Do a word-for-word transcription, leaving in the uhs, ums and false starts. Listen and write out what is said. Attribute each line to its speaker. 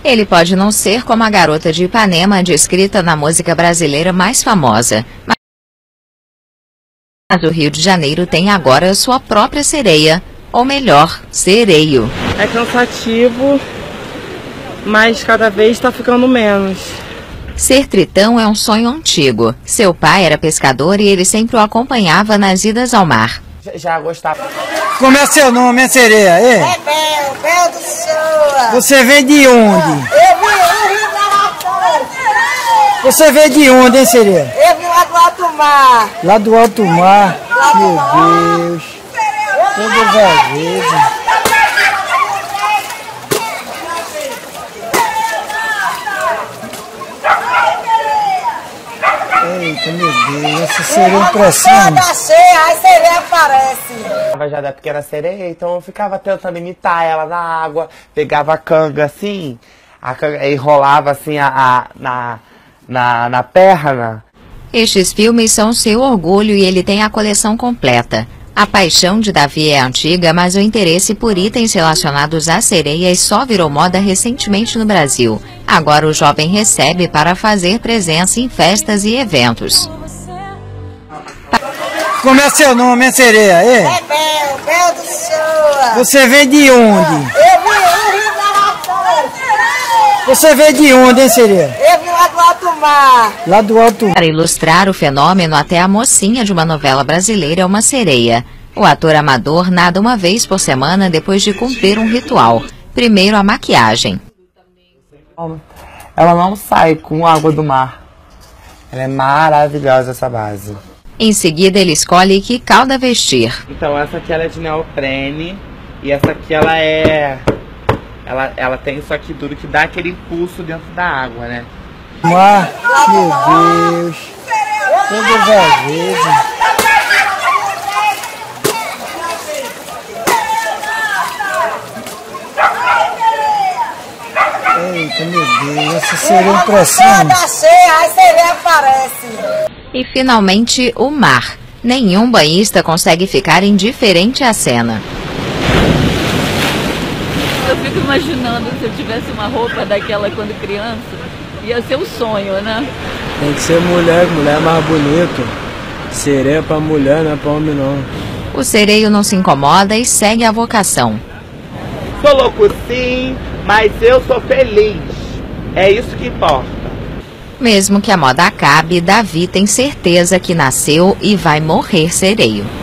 Speaker 1: Ele pode não ser como a garota de Ipanema descrita na música brasileira mais famosa, mas o Rio de Janeiro tem agora sua própria sereia, ou melhor, sereio.
Speaker 2: É cansativo, mas cada vez está ficando menos.
Speaker 1: Ser tritão é um sonho antigo. Seu pai era pescador e ele sempre o acompanhava nas idas ao mar.
Speaker 2: Já, já gostava.
Speaker 3: Como é seu nome, é sereia? É,
Speaker 4: é Bel, Bel do Shoa.
Speaker 3: Você vem de onde?
Speaker 4: Eu vim do Rio Grande.
Speaker 3: Você veio de onde, hein, sereia?
Speaker 4: Eu vim lá do alto mar.
Speaker 3: Lá do alto mar? Meu Deus. Todas as vezes. Eita, meu Deus, essa sereia impressiona.
Speaker 4: Quando cheia, aí sereia aparece.
Speaker 2: Eu já da pequena sereia, então eu ficava tentando imitar ela na água, pegava a canga assim, a canga, enrolava assim a, a, na, na, na perna.
Speaker 1: Estes filmes são seu orgulho e ele tem a coleção completa. A paixão de Davi é antiga, mas o interesse por itens relacionados a sereias só virou moda recentemente no Brasil. Agora o jovem recebe para fazer presença em festas e eventos.
Speaker 3: Como é seu nome, é sereia? É,
Speaker 4: é Bel, Bel do Shoa.
Speaker 3: Você vem de onde?
Speaker 4: Eu vim do Rio Grande.
Speaker 3: Você veio de onde, hein, sereia?
Speaker 4: Eu vim lá do alto mar.
Speaker 3: Lá do alto mar.
Speaker 1: Para ilustrar o fenômeno, até a mocinha de uma novela brasileira é uma sereia. O ator amador nada uma vez por semana depois de cumprir um ritual. Primeiro a maquiagem.
Speaker 2: Ela não sai com água do mar. Ela é maravilhosa, essa base.
Speaker 1: Em seguida ele escolhe que cauda vestir.
Speaker 2: Então essa aqui ela é de neoprene e essa aqui ela é... Ela, ela tem isso aqui duro que dá aquele impulso dentro da água, né?
Speaker 3: Mar, meu Deus. Todas as vezes. Eita, meu Deus, essa sereia impressiona.
Speaker 4: Quando cheia, aí sereia aparece.
Speaker 1: E finalmente o mar. Nenhum banhista consegue ficar indiferente à cena.
Speaker 5: Eu fico imaginando se eu tivesse uma roupa daquela quando criança, ia ser um sonho, né?
Speaker 6: Tem que ser mulher, mulher é mais bonito. Sereia pra mulher, não é pra homem não.
Speaker 1: O sereio não se incomoda e segue a vocação.
Speaker 2: Sou louco sim, mas eu sou feliz. É isso que importa.
Speaker 1: Mesmo que a moda acabe, Davi tem certeza que nasceu e vai morrer sereio.